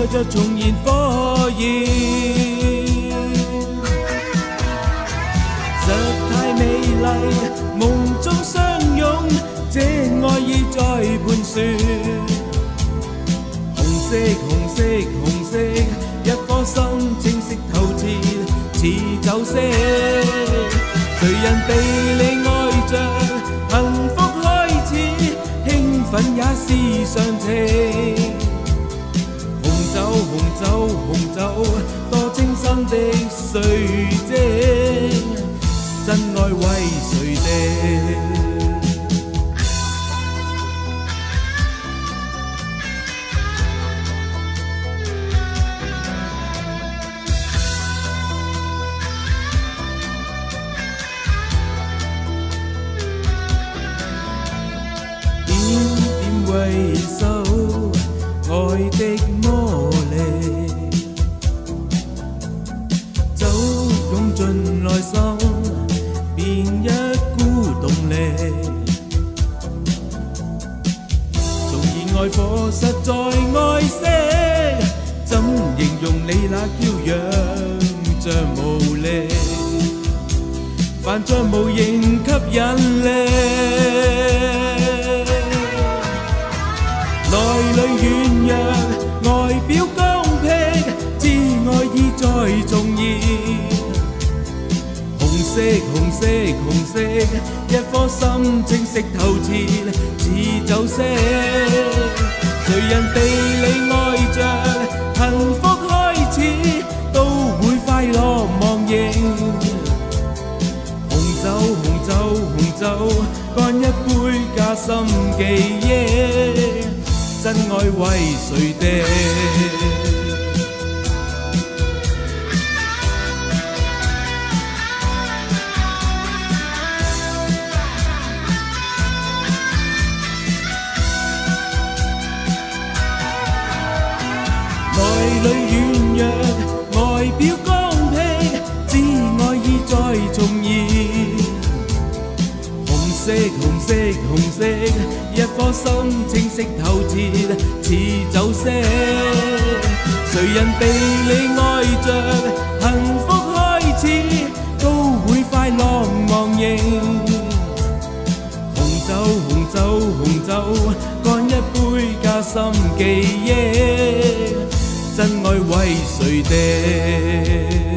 着重燃火焰，实太美丽，梦中相拥，这爱意在盘旋。红色，红色，红色，一颗心清晰透彻，似酒色。谁人被你爱着，幸福开始，兴奋也是常情。红酒，红酒，红酒，多清新的水晶，真爱为谁定？回首愛的魔力，酒湧進內心，變一股動力。重燃愛火，實在愛惜，怎形容你那嬌揚像無力，泛着無形吸引力。內裏軟弱，外表剛僻，知愛意在重現。紅色，紅色，紅色，一顆心清晰透徹，似酒色。誰人被你愛着，幸福開始，都會快樂忘形。紅酒，紅酒，紅酒，乾一杯加深記憶。真愛為誰定？內裏軟弱，外表剛僻，知愛意在重現。紅色，紅色，紅色，一顆心清晰透徹，似酒色。誰人被你愛着，幸福開始，都會快樂忘形。紅酒，紅酒，紅酒，乾一杯加深記憶，真愛為誰定？